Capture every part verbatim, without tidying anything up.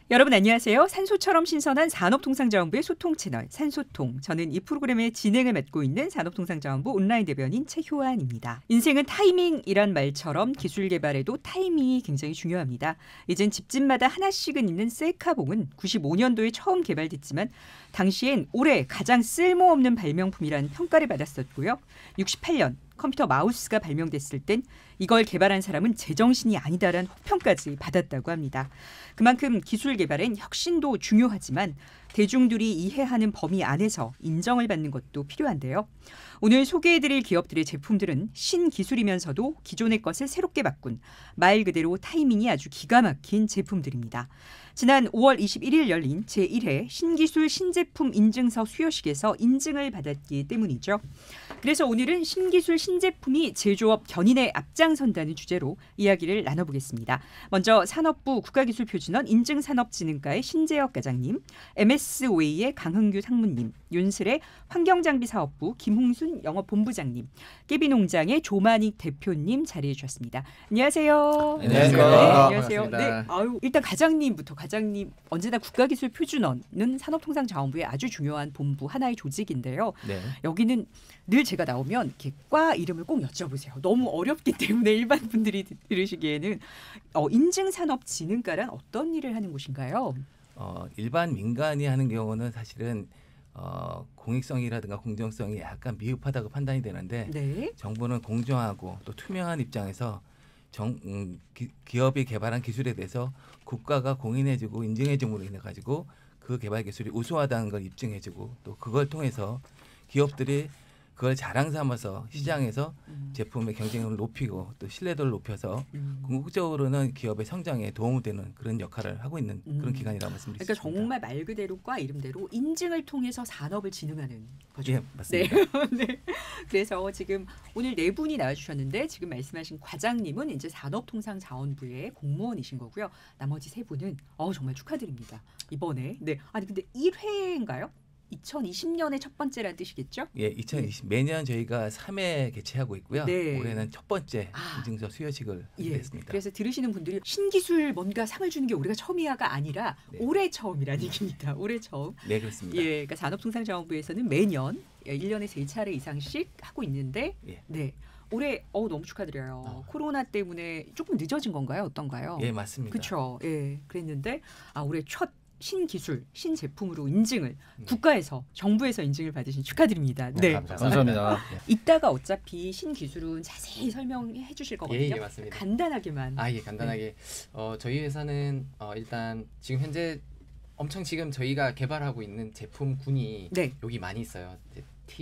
여러분 안녕하세요. 산소처럼 신선한 산업통상자원부의 소통 채널 산소통. 저는 이 프로그램의 진행을 맡고 있는 산업통상자원부 온라인 대변인 최효안입니다. 인생은 타이밍이란 말처럼 기술 개발에도 타이밍이 굉장히 중요합니다. 이젠 집집마다 하나씩은 있는 셀카봉은 구십오 년도에 처음 개발됐지만 당시엔 올해 가장 쓸모없는 발명품이라는 평가를 받았었고요. 육십팔 년 컴퓨터 마우스가 발명됐을 땐 이걸 개발한 사람은 제정신이 아니다라는 혹평까지 받았다고 합니다. 그만큼 기술 개발엔 혁신도 중요하지만 대중들이 이해하는 범위 안에서 인정을 받는 것도 필요한데요. 오늘 소개해드릴 기업들의 제품들은 신기술이면서도 기존의 것을 새롭게 바꾼 말 그대로 타이밍이 아주 기가 막힌 제품들입니다. 지난 오월 이십일일 열린 제일 회 신기술 신제품 인증서 수여식에서 인증을 받았기 때문이죠. 그래서 오늘은 신기술 신제품이 제조업 견인에 앞장선다는 주제로 이야기를 나눠보겠습니다. 먼저 산업부 국가기술표준원 인증산업진흥과의 신재혁 과장님, 엠에스웨이의 강흥규 상무님, 윤슬의 환경장비사업부 김홍순 영업본부장님, 깨비농장의 조만익 대표님 자리해 주셨습니다. 안녕하세요. 안녕하세요. 네, 안녕하세요. 반갑습니다. 네, 아유, 일단 과장님부터. 과장님, 언제나 국가기술표준원은 산업통상자원부의 아주 중요한 본부 하나의 조직인데요. 네. 여기는 늘 제가 나오면 이렇게 과 이름을 꼭 여쭤보세요. 너무 어렵기 때문에 일반 분들이 들으시기에는 어, 인증산업진흥과란 어떤 일을 하는 곳인가요? 어, 일반 민간이 하는 경우는 사실은 어, 공익성이라든가 공정성이 약간 미흡하다고 판단이 되는데 네. 정부는 공정하고 또 투명한 입장에서 정, 음, 기, 기업이 개발한 기술에 대해서 국가가 공인해주고 인증해줌으로 인해 가지고 그 개발 기술이 우수하다는 걸 입증해주고 또 그걸 통해서 기업들이 그걸 자랑 삼아서 시장에서 음. 제품의 경쟁력을 높이고 또 신뢰도를 높여서 음. 궁극적으로는 기업의 성장에 도움이 되는 그런 역할을 하고 있는 음. 그런 기관이라고 말씀드릴 수 그러니까 있습니다. 정말 말 그대로 과 이름대로 인증을 통해서 산업을 진흥하는 거죠. 예, 맞습니다. 네. 네. 그래서 지금 오늘 네 분이 나와주셨는데 지금 말씀하신 과장님은 이제 산업통상자원부의 공무원이신 거고요. 나머지 세 분은 어, 정말 축하드립니다. 이번에. 네. 아니 근데 일 회인가요? 이천이십 년의 첫 번째라는 뜻이겠죠? 예, 이천이십 매년 저희가 삼 회 개최하고 있고요. 네. 올해는 첫 번째 아. 인증서 수여식을 하게 예. 됐습니다. 그래서 들으시는 분들이 신기술 뭔가 상을 주는 게 올해가 처음이야가 아니라 네. 올해 처음이라는 얘기입니다. 올해 처음. 네, 그렇습니다. 예, 그러니까 산업통상자원부에서는 매년 일 년에 세 차례 이상씩 하고 있는데, 예. 네, 올해 어우 너무 축하드려요. 어. 코로나 때문에 조금 늦어진 건가요? 어떤가요? 예, 맞습니다. 그렇죠. 예, 그랬는데 아 올해 첫 신기술, 신제품으로 인증을 네. 국가에서, 정부에서 인증을 받으신 축하드립니다. 네, 감사합니다. 이따가 어차피 신기술은 자세히 설명해 주실 거거든요. 예, 예, 맞습니다. 간단하게만. 아, 예, 간단하게. 어, 저희 회사는 어, 일단 지금 현재 엄청 지금 저희가 개발하고 있는 제품군이 네. 여기 많이 있어요. 이제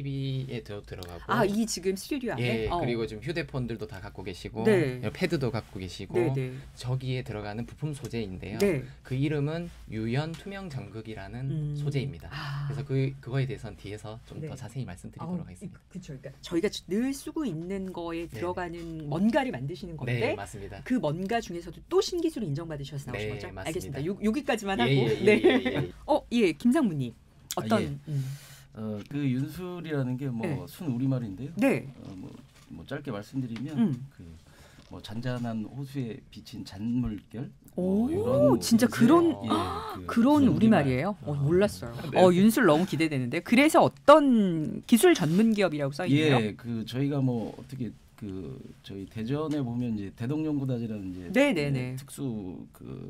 티비에 도 들어가고. 아, 이 지금 스튜디오 안에. 예, 어. 그리고 지금 휴대폰들도 다 갖고 계시고, 네. 패드도 갖고 계시고, 네, 네. 저기에 들어가는 부품 소재인데요. 네. 그 이름은 유연 투명 장극이라는 음. 소재입니다. 아. 그래서 그 그거에 대해서는 뒤에서 좀 더 네. 자세히 말씀드리도록 하겠습니다. 그렇죠. 그러니까 저희가 늘 쓰고 있는 거에 들어가는 뭔가를 만드시는 건데 네, 맞습니다. 그 뭔가 중에서도 또 신기술을 인정받으셔서 나오신 네, 거죠? 맞습니다. 알겠습니다. 요, 여기까지만 하고. 예, 예, 예, 네. 예, 예. 어, 예, 김상무님. 어떤? 아, 예. 음. 어, 그 윤술이라는 게 네. 뭐 순 우리말인데요. 네. 어, 뭐, 뭐 짧게 말씀드리면 음. 그 뭐 잔잔한 호수에 비친 잔물결. 오, 뭐 이런 진짜 뜻의, 그런 예, 그 그런 순 우리말이에요. 우리말. 어, 몰랐어요. 네. 어, 윤술 너무 기대되는데. 그래서 어떤 기술 전문 기업이라고 써 있네요. 예, 그 저희가 뭐 어떻게 그 저희 대전에 보면 이제 대동연구단이라는 이제 네네네. 예, 특수 그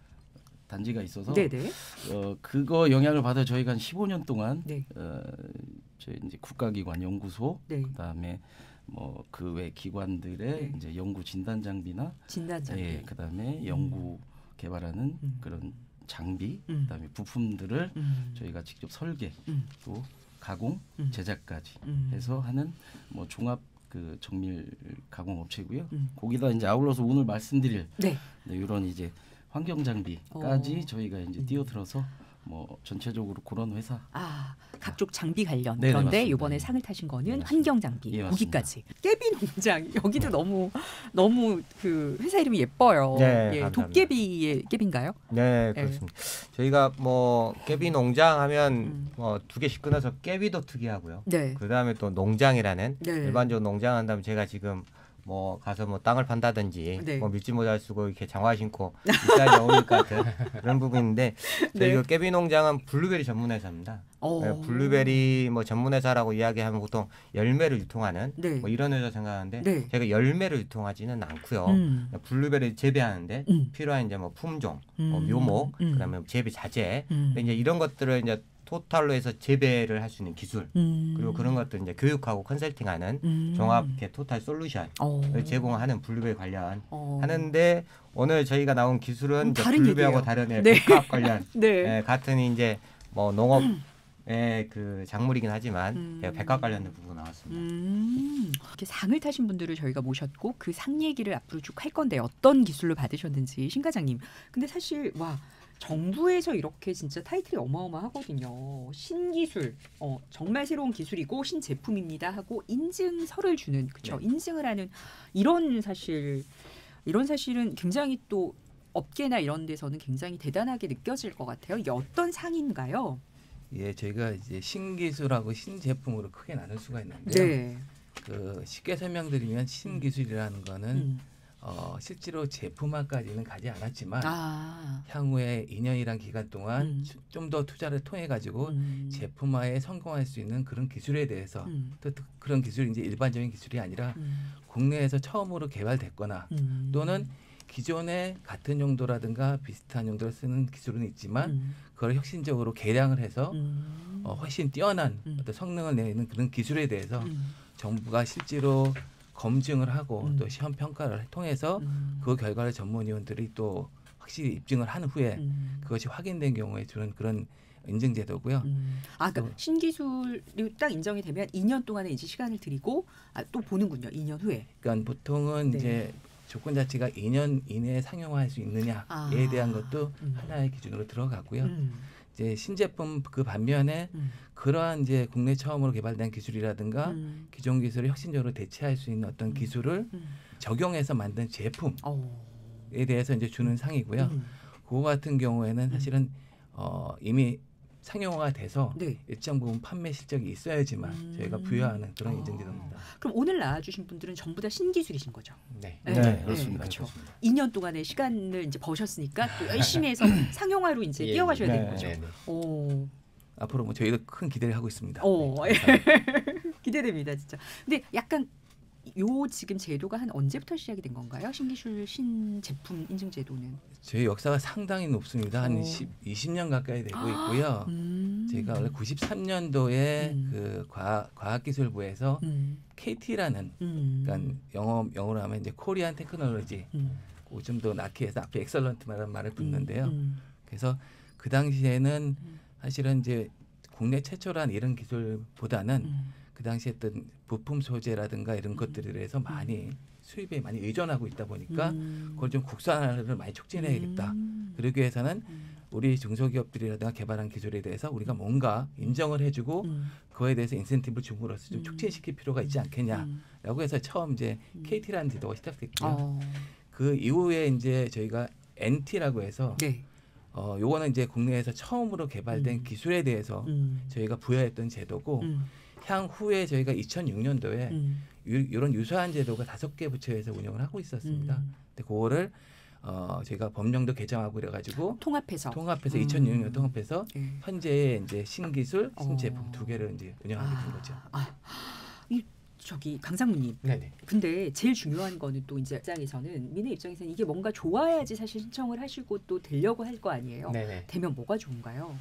단지가 있어서 네네. 어 그거 영향을 받아 저희가 한 십오 년 동안 네. 어 저희 이제 국가기관 연구소 네. 그다음에 뭐 그 외 기관들의 네. 이제 연구 진단 장비나 진단 장비. 예, 그다음에 연구 개발하는 음. 그런 장비, 음. 그다음에 부품들을 음. 저희가 직접 설계 음. 또 가공, 음. 제작까지 음. 해서 하는 뭐 종합 그 정밀 가공 업체고요. 음. 거기다 이제 아울러서 오늘 말씀드릴 네. 네, 이런 이제 환경 장비까지 어. 저희가 이제 음. 뛰어들어서 뭐 전체적으로 그런 회사. 아, 각종 장비 관련. 네네, 그런데 맞습니다. 이번에 예. 상을 타신 거는 네, 맞습니다. 환경 장비. 예, 맞습니다. 거기까지. 깨비 농장. 여기도 너무 너무 그 회사 이름이 예뻐요. 네, 예, 감사합니다. 도깨비의 깨비인가요? 네, 그렇습니다. 저희가 뭐 깨비 농장 하면 음. 뭐 두 개씩 끊어서 깨비도 특이하고요. 네. 그다음에 또 농장이라는 네. 일반적으로 농장 한다면 제가 지금 뭐 가서 뭐 땅을 판다든지 네. 뭐 밀짚 모자를 쓰고 이렇게 장화 신고 일자리 어울릴 것 같은 그런 부분인데 저희 네. 그 깨비 농장은 블루베리 전문 회사입니다. 어. 네, 블루베리 뭐 전문 회사라고 이야기하면 보통 열매를 유통하는 네. 뭐 이런 회사 생각하는데 네. 저희가 열매를 유통하지는 않고요. 음. 블루베리 재배하는데 음. 필요한 이제 뭐 품종, 음. 뭐 묘목, 음. 그다음에 재배 자재, 음. 이제 이런 것들을 이제 토탈로 해서 재배를 할 수 있는 기술 음. 그리고 그런 것들 이제 교육하고 컨설팅하는 음. 종합 이렇게 토탈 솔루션을 어. 제공하는 블루베리 관련 어. 하는데 오늘 저희가 나온 기술은 음, 이제 다른 블루베리하고 얘기예요. 다른 애 네. 백합 관련 네. 예, 같은 이제 뭐 농업의 그 작물이긴 하지만 음. 제가 백합 관련된 부분 나왔습니다. 음, 이렇게 상을 타신 분들을 저희가 모셨고 그 상 얘기를 앞으로 쭉 할 건데 어떤 기술로 받으셨는지 신 과장님. 근데 사실 와 정부에서 이렇게 진짜 타이틀이 어마어마하거든요. 신기술, 어, 정말 새로운 기술이고 신제품입니다 하고 인증서를 주는 그렇죠. 네. 인증을 하는 이런 사실 이런 사실은 굉장히 또 업계나 이런 데서는 굉장히 대단하게 느껴질 것 같아요. 이게 어떤 상인가요? 예, 저희가 이제 신기술하고 신제품으로 크게 나눌 수가 있는데요. 네. 그 쉽게 설명드리면 신기술이라는 거는 음. 어, 실제로 제품화까지는 가지 않았지만 아. 향후에 이 년이란 기간 동안 음. 좀 더 투자를 통해 가지고 음. 제품화에 성공할 수 있는 그런 기술에 대해서 음. 또 또 그런 기술이 이제 일반적인 기술이 아니라 음. 국내에서 처음으로 개발됐거나 음. 또는 기존의 같은 용도라든가 비슷한 용도를 쓰는 기술은 있지만 음. 그걸 혁신적으로 개량을 해서 음. 어, 훨씬 뛰어난 음. 어떤 성능을 내는 그런 기술에 대해서 음. 정부가 실제로 검증을 하고 음. 또 시험 평가를 통해서 음. 그 결과를 전문위원들이 또 확실히 입증을 한 후에 음. 그것이 확인된 경우에 주는 그런 인증 제도고요. 음. 아, 그러니까 또- 신기술이 딱 인정이 되면 이 년 동안의 이제 시간을 드리고 아, 또 보는군요. 이 년 후에. 그러니까 보통은 네. 이제 조건 자체가 이 년 이내에 상용화할 수 있느냐에 아. 대한 것도 음. 하나의 기준으로 들어가고요. 음. 이제 신제품 그 반면에 음. 그러한 이제 국내 처음으로 개발된 기술이라든가 음. 기존 기술을 혁신적으로 대체할 수 있는 어떤 음. 기술을 음. 적용해서 만든 제품에 어. 대해서 이제 주는 상이고요. 음. 그거 같은 경우에는 사실은 어, 이미 상용화가 돼서 네. 일정 부분 판매 실적이 있어야지만 음. 저희가 부여하는 그런 어. 인증제도입니다. 그럼 오늘 나와주신 분들은 전부 다 신기술이신 거죠? 네. 네, 네, 네, 그렇습니다. 그렇죠. 그렇습니다. 이 년 동안의 시간을 이제 버셨으니까 또 열심히 해서 상용화로 이제 예, 뛰어가셔야 네. 되는 거죠. 네, 네. 오. 앞으로 뭐 저희도 큰 기대를 하고 있습니다. 어. 네. 기대됩니다, 진짜. 근데 약간 요 지금 제도가 한 언제부터 시작이 된 건가요? 신기술 신제품 인증 제도는. 저희 역사가 상당히 높습니다. 한 어. 십, 이십 년 가까이 되고 있고요. 음. 저희가 원래 구십삼 년도에 음. 그 과학, 과학기술부에서 음. 케이티라는 음. 그러니까 영어 영어로 하면 이제 코리안 테크놀로지 음. 좀 더 낳기 위해서 앞에 엑설런트라는 말을 붙는데요. 음. 그래서 그 당시에는 음. 사실은 이제 국내 최초란 이런 기술보다는 음. 그 당시에 어떤 부품 소재라든가 이런 음. 것들에 대해서 많이 수입에 많이 의존하고 있다 보니까 음. 그걸 좀 국산화를 많이 촉진해야겠다. 음. 그러기 위해서는 음. 우리 중소기업들이라든가 개발한 기술에 대해서 우리가 뭔가 인정을 해주고 음. 그거에 대해서 인센티브를 줌으로써 좀 음. 촉진시킬 필요가 있지 않겠냐라고 음. 해서 처음 이제 음. 케이티라는 제도가 시작됐고요. 어. 그 이후에 이제 저희가 엔티라고 해서 네. 어 요거는 이제 국내에서 처음으로 개발된 음. 기술에 대해서 음. 저희가 부여했던 제도고 음. 향후에 저희가 이천육 년도에 음. 이런 유사한 제도가 다섯 개 부처에서 운영을 하고 있었습니다. 음. 근데 그거를 어 저희가 법령도 개정하고 그래가지고 통합해서. 통합해서 음. 이천육 년 통합해서 네. 현재의 이제 신기술, 어. 신제품 두 개를 이제 운영하게 된 거죠. 아, 이 저기 강상무님. 네, 네. 근데 제일 중요한 거는 또 이제 입장에서는 민의 입장에서는 이게 뭔가 좋아야지 사실 신청을 하시고 또 되려고 할 거 아니에요. 네, 네. 되면 뭐가 좋은가요?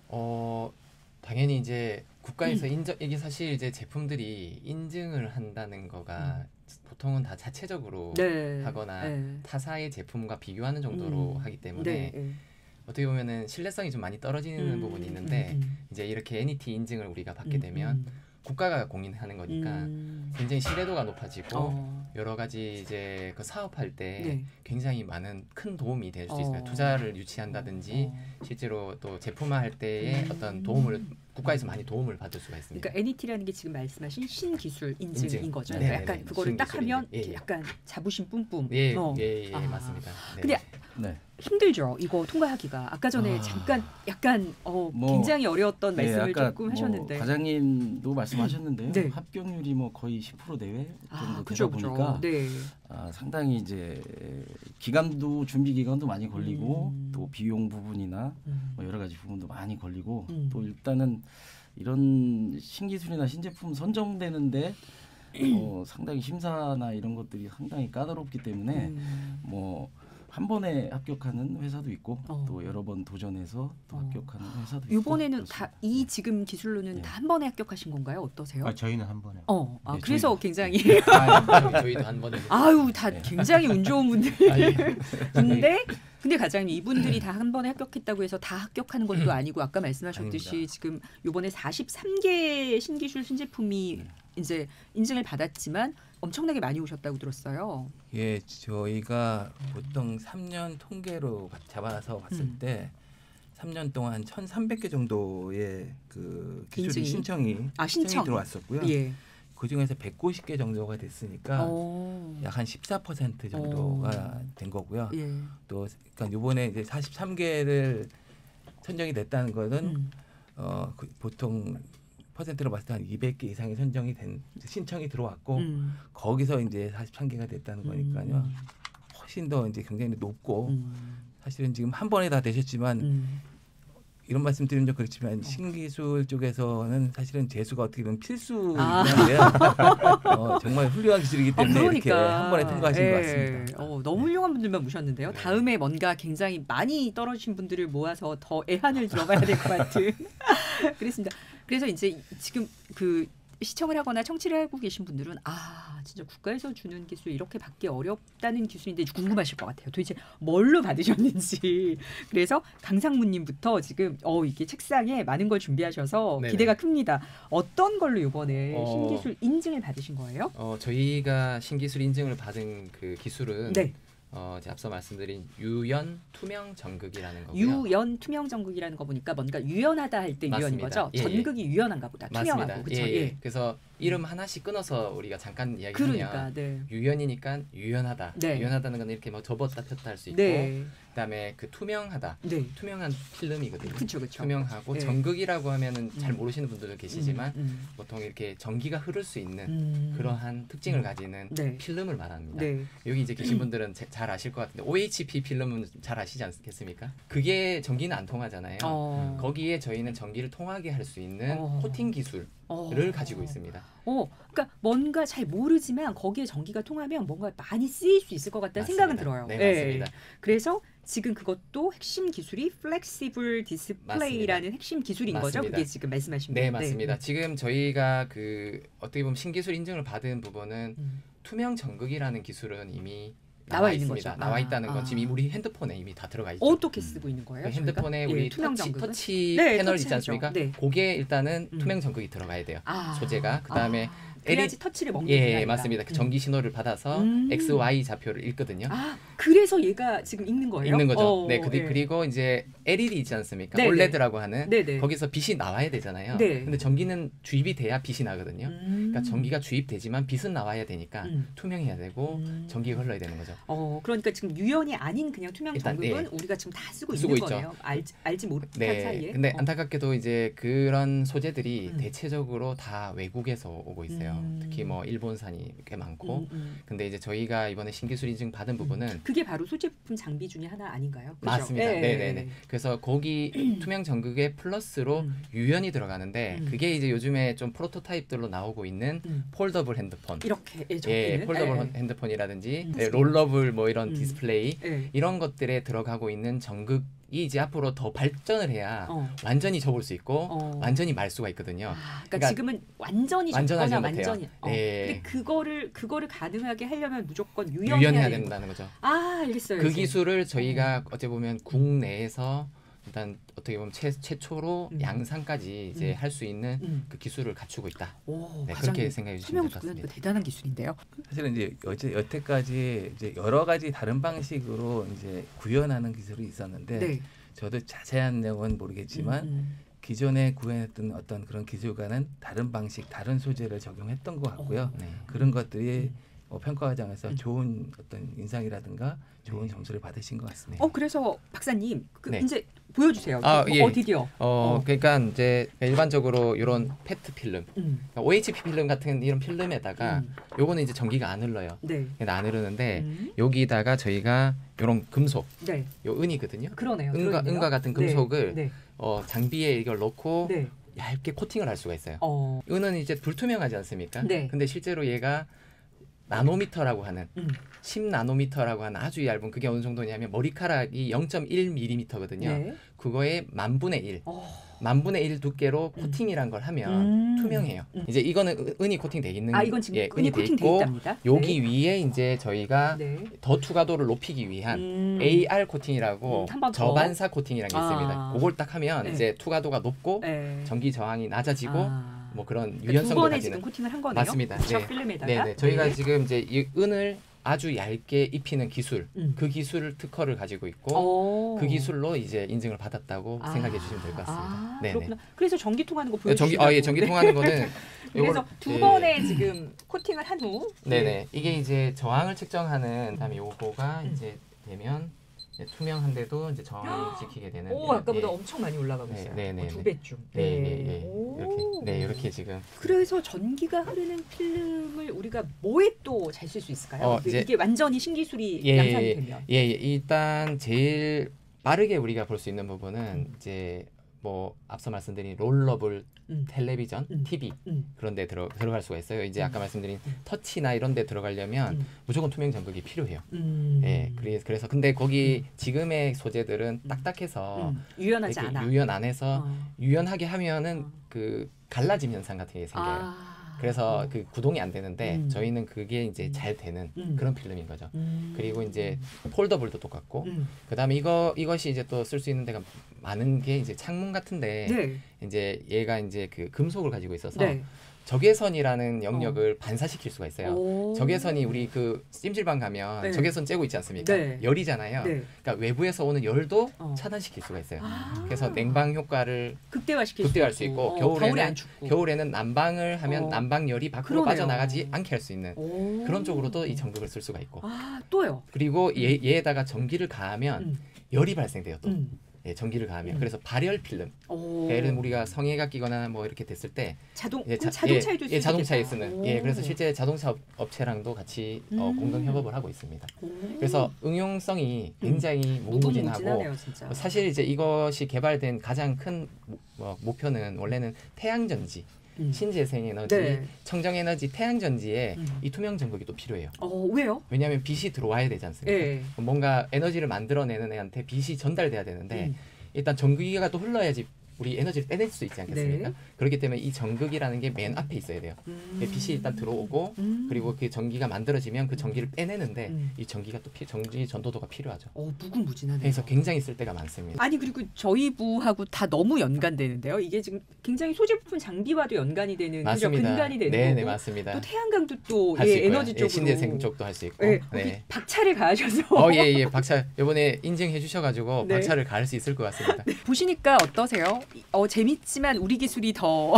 어 당연히 이제 국가에서 음. 인정 이게 사실 이제 제품들이 인증을 한다는 거가 보통은 다 자체적으로 네. 하거나 네. 타사의 제품과 비교하는 정도로 음. 하기 때문에 네. 네. 어떻게 보면은 신뢰성이 좀 많이 떨어지는 음. 부분이 있는데 음. 음. 이제 이렇게 엔이티 인증을 우리가 받게 음. 되면 음. 국가가 공인하는 거니까 음. 굉장히 신뢰도가 높아지고 어. 여러 가지 이제 그 사업할 때 네. 굉장히 많은 큰 도움이 될 수 있어요. 어. 투자를 유치한다든지 어. 실제로 또 제품화할 때에 음. 어떤 도움을 국가에서 많이 도움을 받을 수가 있습니다. 그러니까 엔이티라는 게 지금 말씀하신 신기술 인증인 인증. 거죠. 네, 그러니까 네, 약간 네. 그거를 딱 신기술 하면 인증. 예, 이렇게 예. 약간 자부심 뿜뿜. 예, 어. 예, 예, 아. 맞습니다. 네. 근데 네. 힘들죠. 이거 통과하기가. 아까 전에 아. 잠깐 약간 어, 뭐, 굉장히 어려웠던 네, 말씀을 아까 조금 뭐 하셨는데. 과장님도 말씀하셨는데요. 네. 합격률이 뭐 거의 십 퍼센트 내외 정도 아, 되다 그죠, 보니까 그죠. 네. 아, 상당히 이제 기간도 준비 기간도 많이 걸리고 음. 또 비용 부분이나 음. 뭐 여러 가지 부분도 많이 걸리고 음. 또 일단은 이런 신기술이나 신제품 선정되는데 어, 상당히 심사나 이런 것들이 상당히 까다롭기 때문에 음. 뭐 한 번에 합격하는 회사도 있고 어. 또 여러 번 도전해서 또 어. 합격하는 회사도 있고 이번에는 그렇습니다. 다 이 지금 기술로는 네. 다 한 번에 합격하신 건가요? 어떠세요? 아, 저희는 한 번에. 어, 아, 네, 그래서 저희도. 굉장히 아, 저희, 저희도 한 번에 아유 다 네. 굉장히 운 좋은 분들. 아, 예. 근데 근데 과장님 이분들이 다 한 번에 합격했다고 해서 다 합격하는 것도 아니고 아까 말씀하셨듯이 아닙니다. 지금 이번에 사십삼 개 신기술 신제품이 이제 인증을 받았지만 엄청나게 많이 오셨다고 들었어요. 예, 저희가 보통 삼 년 통계로 잡아서 봤을 음. 때 삼 년 동안 천삼백 개 정도의 그 기술이 인증이? 신청이 아, 신청. 신청이 들어왔었고요. 예. 그 중에서 백오십 개 정도가 됐으니까 어. 약 한 십사 퍼센트 정도가 어. 된 거고요. 예. 또 그러니까 이번에 이제 사십삼 개를 선정이 됐다는 것은 음. 어, 그 보통 퍼센트로 봤을 때 한 이백 개 이상이 선정이 된 신청이 들어왔고 음. 거기서 이제 사십삼 개가 됐다는 거니까요. 음. 훨씬 더 이제 굉장히 높고 음. 사실은 지금 한 번에 다 되셨지만 음. 이런 말씀 드리면 좀 그렇지만 신기술 쪽에서는 사실은 재수가 어떻게 보면 필수이긴 아. 한데요. 어, 정말 훌륭한 기술이기 아, 때문에 이렇게 그러니까. 한 번에 통과하신 예. 것 같습니다. 어, 너무 훌륭한 분들만 모셨는데요. 네. 다음에 뭔가 굉장히 많이 떨어지신 분들을 모아서 더 애한을 들어봐야 될 것 같은. 그렇습니다. 그래서 이제 지금 그 시청을 하거나 청취를 하고 계신 분들은 아 진짜 국가에서 주는 기술 이렇게 받기 어렵다는 기술인데 궁금하실 것 같아요. 도대체 뭘로 받으셨는지. 그래서 강상무님부터 지금 어 이게 책상에 많은 걸 준비하셔서 네네. 기대가 큽니다. 어떤 걸로 이번에 어. 신기술 인증을 받으신 거예요? 어, 저희가 신기술 인증을 받은 그 기술은 네. 어, 제가 앞서 말씀드린 유연 투명 전극이라는 거고요. 유연 투명 전극이라는 거 보니까 뭔가 유연하다 할 때 유연인 맞습니다. 거죠. 예, 예. 전극이 유연한가 보다. 투명하고 그렇죠. 예, 예. 그래서 이름 하나씩 끊어서 우리가 잠깐 이야기하면 그러니까 네. 유연이니까 유연하다. 네. 유연하다는 건 이렇게 뭐 접었다 폈다 할 수 있고 네. 그다음에 그 투명하다. 네. 투명한 필름이거든요. 그렇죠. 그렇죠. 투명하고 네. 전극이라고 하면은 잘 음. 모르시는 분들도 계시지만 음, 보통 이렇게 전기가 흐를 수 있는 음. 그러한 특징을 가지는 네. 필름을 말합니다. 네. 여기 이제 계신 분들은 제- 잘 아실 것 같은데 오에이치피 필름은 잘 아시지 않겠습니까? 그게 전기는 안 통하잖아요. 어. 거기에 저희는 전기를 통하게 할 수 있는 어. 코팅 기술을 어. 가지고 있습니다. 어, 그러니까 뭔가 잘 모르지만 거기에 전기가 통하면 뭔가 많이 쓰일 수 있을 것 같다는 맞습니다. 생각은 들어요. 네, 예. 맞습니다. 그래서 지금 그것도 핵심 기술이 플렉시블 디스플레이라는 핵심 기술인 거죠. 맞습니다. 그게 지금 말씀하신 네, 게. 맞습니다. 지금 저희가 그 어떻게 보면 신기술 인증을 받은 부분은 음. 투명 전극이라는 기술은 이미 나와 나와 있는 있습니다. 거죠. 나와 아, 있다는 건 아. 지금 우리 핸드폰에 이미 다 들어가 있죠. 어떻게 쓰고 있는 거예요? 그 핸드폰에 저희가? 우리 예, 투명 터치, 전극은? 터치 네, 패널 있지 터치하죠. 않습니까? 네. 그게 일단은 음. 투명 전극이 들어가야 돼요. 아. 소재가. 그다음에 아, 그래야지 터치를 먹는 예, 거니까. 맞습니다. 그 전기 신호를 받아서 음. 엑스 와이 좌표를 읽거든요. 아, 그래서 얘가 지금 읽는 거예요? 읽는 거죠. 어, 네, 그, 예. 그리고 이제 엘이디 있지 않습니까? 네네. 올레드라고 하는 네네. 거기서 빛이 나와야 되잖아요. 네. 근데 전기는 주입이 돼야 빛이 나거든요. 음. 그러니까 전기가 주입되지만 빛은 나와야 되니까 음. 투명해야 되고 음. 전기가 흘러야 되는 거죠. 어, 그러니까 지금 유연이 아닌 그냥 투명 일단, 전극은 예. 우리가 지금 다 쓰고, 쓰고 있는 있죠. 거네요. 알, 알지 못한 네. 사이에. 근데 어. 안타깝게도 이제 그런 소재들이 음. 대체적으로 다 외국에서 오고 있어요. 음. 특히 뭐 일본산이 꽤 많고. 음, 음. 근데 이제 저희가 이번에 신기술 인증 받은 부분은 그게 바로 소제품 장비 중에 하나 아닌가요? 그죠? 맞습니다. 예, 네, 네, 예, 네. 예. 그래서 거기 투명 전극에 플러스로 음. 유연이 들어가는데 음. 그게 이제 요즘에 좀 프로토타입들로 나오고 있는 음. 폴더블 핸드폰. 이렇게 예, 예, 접히는? 폴더블 예. 핸드폰이라든지 음. 네, 롤러블 뭐 이런 음. 디스플레이 예. 이런 것들에 들어가고 있는 전극이 이제 앞으로 더 발전을 해야 어. 완전히 접을 수 있고 어. 완전히 말 수가 있거든요. 아, 그러니까, 그러니까 지금은 완전히 완전하지 접거나 못해요. 완전히. 어. 네. 근데 그거를 그거를 가능하게 하려면 무조건 유연해야, 유연해야 되는 된다는 거죠. 아, 알겠어요. 그 이제. 기술을 저희가 어찌 보면 국내에서 일단 어떻게 보면 최, 최초로 음. 양산까지 이제 음. 할 수 있는 음. 그 기술을 갖추고 있다. 오, 네, 과장님, 그렇게 생각해 주시면 투명 될 것 전극은 같습니다. 대단한 기술인데요. 사실은 이제 여태, 여태까지 이제 여러 가지 다른 방식으로 이제 구현하는 기술이 있었는데 네. 저도 자세한 내용은 모르겠지만 음, 음. 기존에 구현했던 어떤 그런 기술과는 다른 방식, 다른 소재를 적용했던 것 같고요. 네. 그런 것들이 어, 평가 과정에서 음. 좋은 어떤 인상이라든가 좋은 점수를 받으신 것 같습니다. 어 그래서 박사님 그 네. 이제 보여주세요. 아, 어, 예. 어 드디어. 어, 어. 그러니까 이제 일반적으로 이런 페트 필름, 음. 그러니까 오에이치피 필름 같은 이런 필름에다가 음. 요거는 이제 전기가 안 흘러요. 네. 안 흐르는데 음. 여기다가 저희가 이런 금속, 네. 요 은이거든요. 그러네요. 은과 들어있네요. 은과 같은 네. 금속을 네. 어, 장비에 이걸 넣고 네. 얇게 코팅을 할 수가 있어요. 어. 은은 이제 불투명하지 않습니까? 네. 근데 실제로 얘가 나노미터라고 하는 음. 십 나노미터라고 하는 아주 얇은 그게 어느 정도냐면 머리카락이 영 점 일 밀리미터거든요. 네. 그거의 만분의 일, 어. 만분의 일 두께로 음. 코팅이란 걸 하면 음. 투명해요. 음. 이제 이거는 은- 은이 코팅돼 있는 아 이건 지금 예, 은이 은이 돼 코팅돼 있고 있답니다. 여기 위에 이제 저희가 네. 더 투과도를 높이기 위한 음. 에이알 코팅이라고 음, 한번 더. 저반사 코팅이라는 게 있습니다. 아. 그걸 딱 하면 네. 이제 투과도가 높고 네. 전기 저항이 낮아지고 아. 뭐 그런 그러니까 두 유연성도 번에 가지는 지금 코팅을 한 거네요. 맞습니다. 부착 네. 필름에다가. 네네. 저희가 네. 지금 이제 이 은을 아주 얇게 입히는 기술, 음. 그 기술 특허를 가지고 있고 어. 그 기술로 이제 인증을 받았다고 아. 생각해 주시면 될 것 같습니다. 아, 네네. 그렇구나. 그래서 전기 통하는 거 네, 보여주시죠. 전기 아 예 전기 통하는 거는 그래서 요걸- 두 네. 번에 지금 코팅을 한 후. 네네 이게 이제 저항을 측정하는 그다음에 요거가 음. 이제 되면 이제 투명한데도 이제 저항을 지키게 되는 오 아까보다 예. 엄청 많이 올라가고 네, 있어요. 네, 네, 어, 두 네. 배쯤. 네, 네, 네. 오. 이렇게 네 이렇게 지금 그래서 전기가 흐르는 필름을 우리가 뭐에 또 잘 쓸 수 있을까요? 어, 이게, 이제- 이게 완전히 신기술이 예, 양산이 예, 되면. 예, 예, 일단 제일 빠르게 우리가 볼 수 있는 부분은 이제 뭐 앞서 말씀드린 롤러블 음. 텔레비전, 음. 티비 음. 그런 데 들어, 들어갈 수가 있어요. 이제 음. 아까 말씀드린 음. 터치나 이런 데 들어가려면 음. 무조건 투명 전극이 필요해요. 음. 예, 그래서 그래서 근데 거기 지금의 소재들은 딱딱해서 음. 유연하지 이렇게 않아. 유연 안 해서 어. 유연하게 하면은 어. 그 갈라짐 현상 같은 게 생겨요. 아. 그래서 어. 그 구동이 안 되는데 음. 저희는 그게 이제 음. 잘 되는 음. 그런 필름인 거죠. 음. 그리고 이제 폴더블도 똑같고 음. 그다음에 이거 이것이 이제 또 쓸 수 있는 데가 많은 게 이제 창문 같은데 네. 이제 얘가 이제 그 금속을 가지고 있어서 네. 적외선이라는 영역을 반사시킬 수가 있어요. 오. 적외선이 우리 그 찜질방 가면 네. 적외선 쬐고 있지 않습니까? 네. 열이잖아요. 네. 그러니까 외부에서 오는 열도 어. 차단시킬 수가 있어요. 아. 그래서 냉방 효과를 극대화시킬 극대화할 수 수 있고, 있고, 어, 겨울에는 겨울에 안 춥고. 겨울에는 난방을 하면 어. 난방열이 밖으로 그러네요. 빠져나가지 않게 할 수 있는 오. 그런 쪽으로도 이 전극을 쓸 수가 있고 아 또요. 그리고 얘, 얘에다가 전기를 가하면 음. 열이 발생돼요 또 음. 예, 전기를 가하면 음. 그래서 발열 필름 오. 예를 들면 우리가 성에가 끼거나 뭐 이렇게 됐을 때 자동 예, 그럼 자- 자동차에도 예, 쓸 예, 수 자동차에 있겠다. 쓰는 오. 예 그래서 실제 자동차 업, 업체랑도 같이 어, 음. 공동 협업을 하고 있습니다. 오. 그래서 응용성이 음. 굉장히 무궁무진하고 무궁무진하네요, 진짜. 사실 이제 이것이 개발된 가장 큰 모- 뭐, 목표는 원래는 태양 전지, 음. 신재생 에너지, 네. 청정 에너지, 태양 전지에 음. 이 투명 전극이 또 필요해요. 어 왜요? 왜냐하면 빛이 들어와야 되지 않습니까? 예. 뭔가 에너지를 만들어내는 애한테 빛이 전달돼야 되는데 음. 일단 전극기가 또 흘러야지 우리 에너지를 빼낼 수 있지 않겠습니까? 네. 그렇기 때문에 이 전극이라는 게 맨 앞에 있어야 돼요. 음. 빛이 일단 들어오고 음. 그리고 그 전기가 만들어지면 그 전기를 빼내는데 음. 이 전기가 또 피, 전기 전도도가 필요하죠. 어 무궁무진하네요. 그래서 굉장히 쓸 데가 많습니다. 아니 그리고 저희 부하고 다 너무 연관되는데요. 이게 지금 굉장히 소재 부품 장비와도 연관이 되는 그죠? 맞습니다. 근간이 되는 네, 거고 네 맞습니다. 또 태양광도 또 할 수 예, 있고요. 에너지 예, 쪽으로 신재생 쪽도 할 수 있고. 예, 거기 네. 박차를 가하셔서 어, 예, 예. 박차 이번에 인증해 주셔 가지고 네. 박차를 가할 수 있을 것 같습니다. 보시니까 어떠세요? 어 재밌지만 우리 기술이 더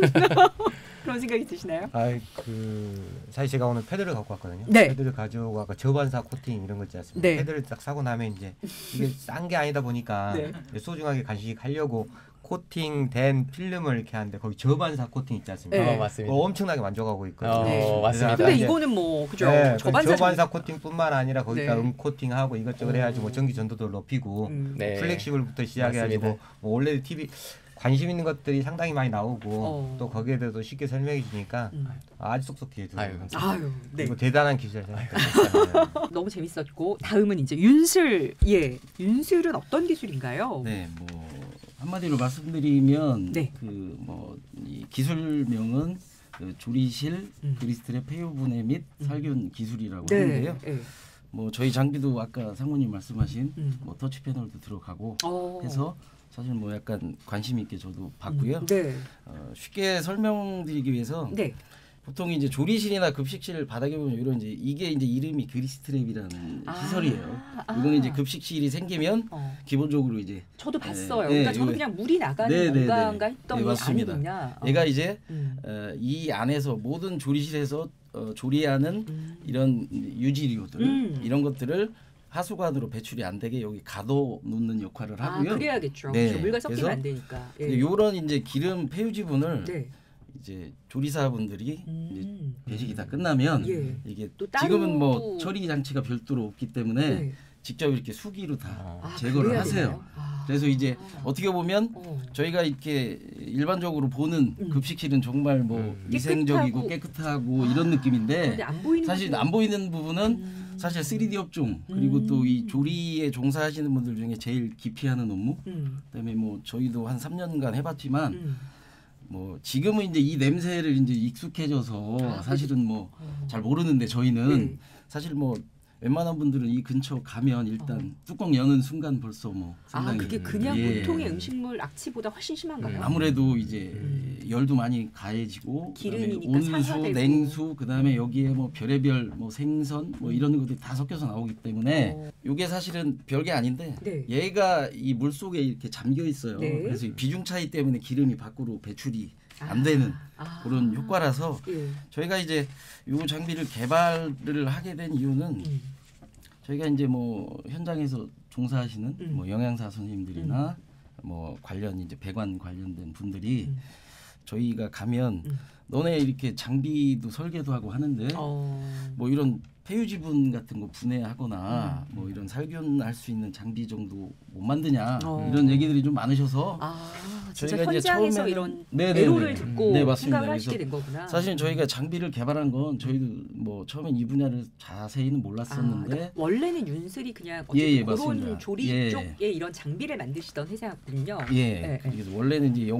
그런 생각이 드시나요? 아이 그 사실 제가 오늘 패드를 갖고 왔거든요. 네. 패드를 가져오고 아까 저반사 코팅 이런 거 있지 않습니까? 네. 패드를 딱 사고 나면 이제 이게 싼 게 아니다 보니까 네. 소중하게 간직하려고 코팅된 필름을 이렇게 하는데 거기 저반사 코팅 있지 않습니까? 네. 어, 맞습니다. 그거 엄청나게 만족하고 있거든요. 어, 네. 맞습니다. 근데 이제 이거는 뭐 그죠? 네, 저반사, 저반사 코팅뿐만 아니라 거기다 네. 음 코팅하고 이것저것 오. 해야지 뭐 전기 전도도 높이고 음. 네. 플렉시블부터 시작해가지고 맞습니다. 뭐 원래 티비 관심 있는 것들이 상당히 많이 나오고 어. 또 거기에 대해서 쉽게 설명해 주니까 음. 아주 쏙쏙해요. 아유, 아유, 네. 그리고 대단한 기술 생각합니다. 너무 재밌었고 다음은 이제 윤슬. 예, 윤슬은 어떤 기술인가요? 네, 뭐 한마디로 말씀드리면 네. 그 뭐 이 기술명은 그 조리실 음. 그리스트랩 폐유분해 및 음. 살균 기술이라고 네. 하는데요. 예. 뭐 저희 장비도 아까 상무님 말씀하신 음. 뭐 터치 패널도 들어가고 어. 해서 사실 뭐 약간 관심 있게 저도 봤고요. 음. 네. 어, 쉽게 설명드리기 위해서 네. 보통 이제 조리실이나 급식실 바닥에 보면 이런 이제 이게 이제 이름이 그리스트랩이라는 아. 시설이에요. 아. 이거는 이제 급식실이 생기면 어. 기본적으로 이제 저도 봤어요. 네, 그러니까 네, 저는 이거- 그냥 물이 나가는 네, 네, 공간가 네. 했더니 네, 맞습니다. 아니군요. 어. 얘가 이제 음. 어, 이 안에서 모든 조리실에서 어, 조리하는 음. 이런 유지류들 음. 이런 것들을 하수관으로 배출이 안 되게 여기 가둬 놓는 역할을 하고요. 아, 그래야겠죠. 네. 그렇죠. 물과 섞이면 그래서 안 되니까. 예. 이런 이제 기름 폐유지분을 네. 이제 조리사분들이 이제 음. 배식이 다 끝나면 예. 이게 또 따로- 지금은 뭐 처리 장치가 별도로 없기 때문에 네. 직접 이렇게 수기로 다 아, 제거를 그래야 하세요. 되나요? 아. 그래서 이제 어떻게 보면 어. 저희가 이렇게 일반적으로 보는 음. 급식실은 정말 뭐 음. 위생적이고 깨끗하고. 깨끗하고 이런 느낌인데 근데 안 보이는 사실 것도- 안 보이는 부분은 음. 사실 쓰리디 업종 그리고 음. 또 이 조리에 종사하시는 분들 중에 제일 기피하는 업무 음. 그다음에 뭐 저희도 한 삼 년간 해봤지만 음. 뭐 지금은 이제 이 냄새를 이제 익숙해져서 아, 사실은 뭐 어. 잘 모르는데 저희는 네. 사실 뭐 웬만한 분들은 이 근처 가면 일단 뚜껑 여는 순간 벌써 뭐 어. 아, 상당히 그게 그냥 예. 보통의 음식물 악취보다 훨씬 심한가요? 음. 아무래도 이제 음. 열도 많이 가해지고 그다음에 기름이니까 온수, 산화되고. 냉수, 그다음에 여기에 뭐 별의별 뭐 생선 뭐 이런 것들이 다 섞여서 나오기 때문에 어. 이게 사실은 별게 아닌데 네. 얘가 이 물 속에 이렇게 잠겨 있어요. 네. 그래서 이 비중 차이 때문에 기름이 밖으로 배출이 안 아. 되는 아. 그런 효과라서 예. 저희가 이제 이 장비를 개발을 하게 된 이유는 음. 저희가 이제 뭐 현장에서 종사하시는 음. 뭐 영양사 선생님들이나 뭐 관련 이제 배관 관련된 분들이 음. 저희가 가면 음. 너네 이렇게 장비도 설계도 하고 하는데 어. 뭐 이런 폐유지분 같은 거 분해하거나 음. 뭐 이런 살균할 수 있는 장비 정도 못 만드냐 어. 이런 얘기들이 좀 많으셔서 아, 진짜 저희가 이제 현장에서 처음에는- 이런 네네네. 애로를 듣고 네, 맞습니다. 생각을 그래서 하시게 된 거구나. 사실 저희가 장비를 개발한 건 저희도 뭐 처음엔 이 분야를 자세히는 아, 몰랐었는데 그러니까 원래는 윤슬이 그냥 어쨌든 예, 예, 그런 맞습니다. 조리 예. 쪽에 이런 장비를 만드시던 회사군요. 예, 예, 예. 그래서 원래는 이제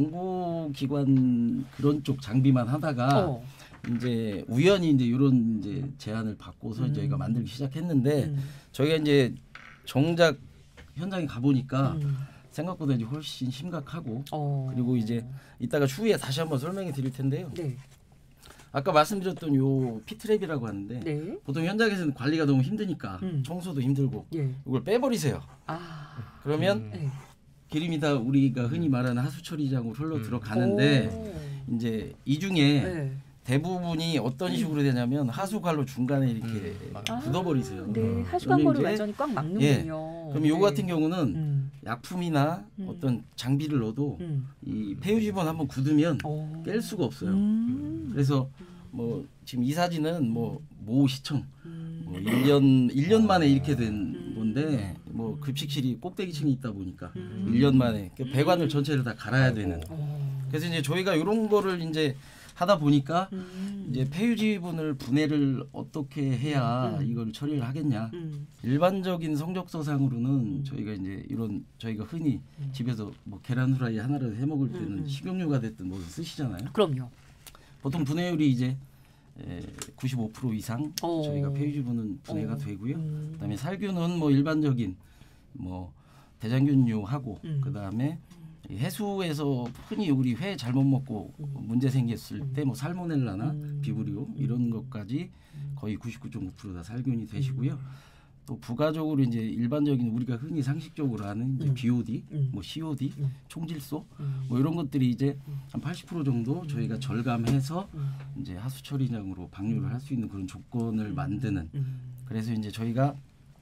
연구기관 그런 쪽 장비만 하다가 어. 이제 우연히 이제 이런 이제 제안을 받고서 음. 저희가 만들기 시작했는데 음. 저희가 이제 정작 현장에 가 보니까 음. 생각보다 이제 훨씬 심각하고 어. 그리고 이제 이따가 추후에 다시 한번 설명해 드릴 텐데요. 네. 아까 말씀드렸던 요 피트랩이라고 하는데 네. 보통 현장에서는 관리가 너무 힘드니까 음. 청소도 힘들고 예. 이걸 빼버리세요. 아. 그러면 음. 네. 기름이 다 우리가 흔히 말하는 하수처리장으로 흘러 음. 들어가는데 오. 이제 이 중에 네. 대부분이 어떤 식으로 되냐면 하수관로 중간에 이렇게 음, 맞아요. 굳어버리세요. 네. 음. 하수관거를 그러면 이제- 완전히 꽉 막는군요. 그럼 요거 같은 경우는 음. 약품이나 음. 어떤 장비를 넣어도 음. 이 폐유지분 한번 굳으면 어. 깰 수가 없어요. 음. 그래서 뭐 지금 이 사진은 뭐 모 시청 음. 뭐 일 년 일 년 만에 이렇게 된 음. 건데 뭐 급식실이 꼭대기층에 있다 보니까 음. 일 년 만에 그 배관을 전체를 다 갈아야 되는. 어. 그래서 이제 저희가 이런 거를 이제 하다 보니까 음. 이제 폐유지분을 분해를 어떻게 해야 음. 이걸 처리를 하겠냐. 음. 일반적인 성적서상으로는 음. 저희가 이제 이런 저희가 흔히 음. 집에서 뭐 계란 후라이 하나를 해 먹을 때는 음, 음. 식용유가 됐든 뭐 쓰시잖아요. 그럼요. 보통 분해율이 이제 에, 구십오 퍼센트 이상 어. 저희가 폐유지분은 분해가 어. 되고요. 음. 그다음에 살균은 뭐 일반적인 뭐 대장균류하고 음. 그다음에 이 해수에서 흔히 우리 회 잘못 먹고 음. 문제 생겼을 때 뭐 살모넬라나 음. 비브리오 음. 이런 것까지 음. 거의 구십구 점 오 퍼센트 다 살균이 되시고요. 음. 또 부가적으로 이제 일반적인 우리가 흔히 상식적으로 아는 이제 음. 비오디, 음. 뭐 씨오디, 음. 총질소 음. 뭐 이런 것들이 이제 한 팔십 퍼센트 정도 저희가 절감해서 음. 이제 하수 처리장으로 방류를 할 수 있는 그런 조건을 만드는. 음. 그래서 이제 저희가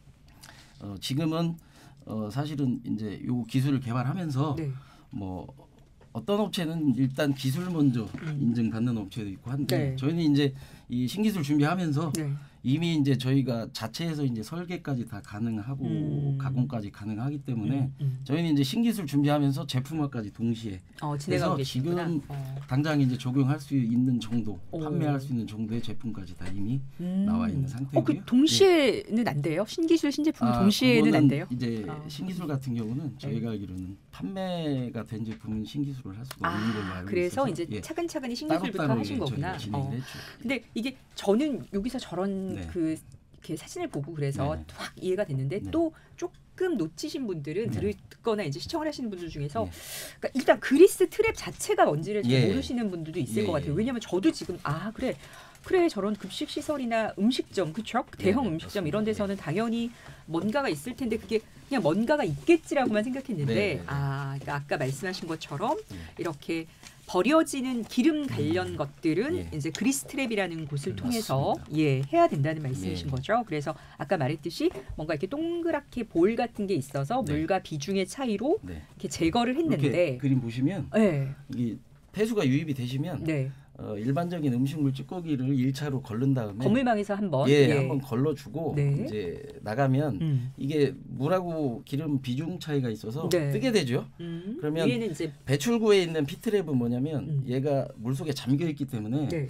어 지금은 어 사실은 이제 요 기술을 개발하면서 네. 뭐 어떤 업체는 일단 기술 먼저 음. 인증받는 업체도 있고 한데 네. 저희는 이제 이 신기술 준비하면서 네. 이미 이제 저희가 자체에서 이제 설계까지 다 가능하고 음. 가공까지 가능하기 때문에 음. 음. 저희는 이제 신기술 준비하면서 제품화까지 동시에 어, 진행하고 그래서 계시구나. 지금 어. 당장 이제 적용할 수 있는 정도, 오. 판매할 수 있는 정도의 제품까지 다 이미 음. 나와 있는 어, 상태고요. 그 동시에는 안 돼요? 신기술 신제품은 아, 동시에는 그거는 안 돼요? 이제 아. 신기술 같은 경우는 저희가 알기로는 판매가 된 제품은 신기술을 할 수가 없는 걸로 아, 알고 그래서 있어서 이제 예, 차근차근히 신기술부터 따로따로 하신 예, 거구나. 저희가 진행을 어. 했죠. 근데 이게 저는 여기서 저런 네. 그 이렇게 사진을 보고 그래서 네네. 확 이해가 됐는데 네. 또 조금 놓치신 분들은 네. 듣거나 이제 시청을 하시는 분들 중에서 네. 그러니까 일단 그리스 트랩 자체가 뭔지를 잘 예. 모르시는 분들도 있을 예, 것 같아요. 예. 왜냐하면 저도 지금 아 그래 그래 저런 급식 시설이나 음식점 그쵸 대형 네, 음식점 맞습니다. 이런 데서는 당연히 뭔가가 있을 텐데 그게 그냥 뭔가가 있겠지라고만 생각했는데 네, 네, 네. 아 그러니까 아까 말씀하신 것처럼 네. 이렇게 버려지는 기름 관련 것들은 예. 이제 그리스 트랩이라는 곳을 음, 통해서 맞습니다. 예 해야 된다는 말씀이신 예. 거죠. 그래서 아까 말했듯이 뭔가 이렇게 동그랗게 볼 같은 게 있어서 네. 물과 비중의 차이로 네. 이렇게 제거를 이렇게 했는데, 그림 보시면 네, 이게 폐수가 유입이 되시면 네, 어, 일반적인 음식물 찌꺼기를 일 차로 걸른 다음에 건물망에서 한번 예, 예. 한번 걸러주고 네. 이제 나가면 음. 이게 물하고 기름 비중 차이가 있어서 네. 뜨게 되죠. 음. 그러면 위에는 이제 배출구에 있는 피트랩은 뭐냐면 음. 얘가 물 속에 잠겨 있기 때문에 네.